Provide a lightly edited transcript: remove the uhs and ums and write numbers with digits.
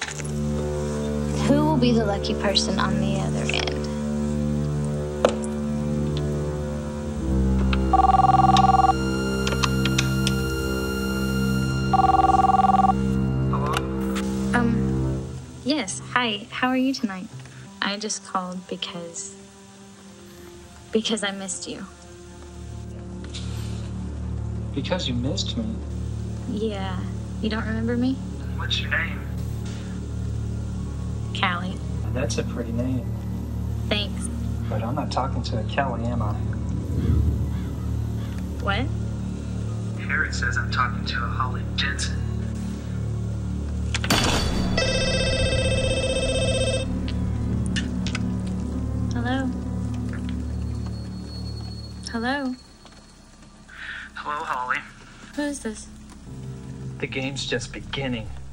Who will be the lucky person on the other end? Yes, hi. How are you tonight? I just called because I missed you. Because you missed me? Yeah. You don't remember me? What's your name? Callie. That's a pretty name. Thanks. But I'm not talking to a Kelly, am I? What? Everett says I'm talking to a Holly Jensen. Hello? Hello? Hello, Holly. Who is this? The game's just beginning.